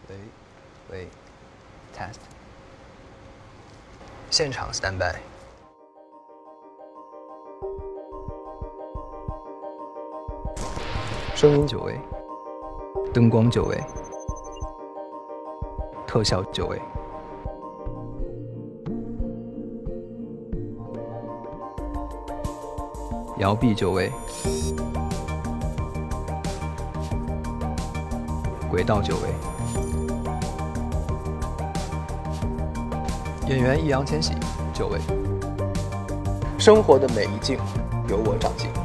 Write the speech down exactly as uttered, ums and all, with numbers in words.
喂，喂 ，test， 现场 stand by。声音九位，灯光九位，特效九位。 摇臂九位，轨道九位，演员易烊千玺九位。生活的每一境，由我掌镜。